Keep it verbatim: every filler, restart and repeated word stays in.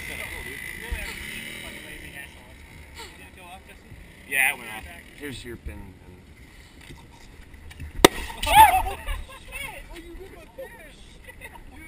Yeah, it went off. Here's your pin. And... Oh, shit! Oh, you ripped my pin!